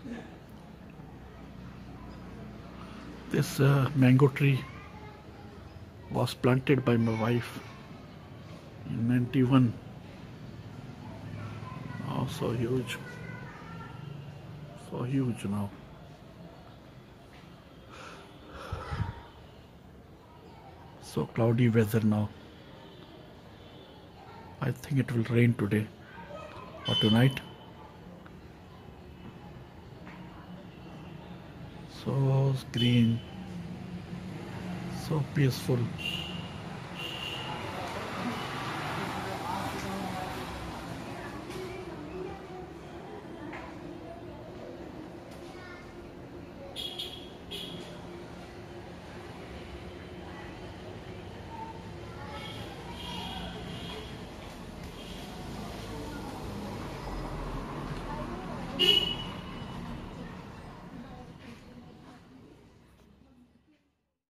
This mango tree was planted by my wife in 91. Oh, so huge now. So cloudy weather now. I think it will rain today or tonight. So green, so peaceful.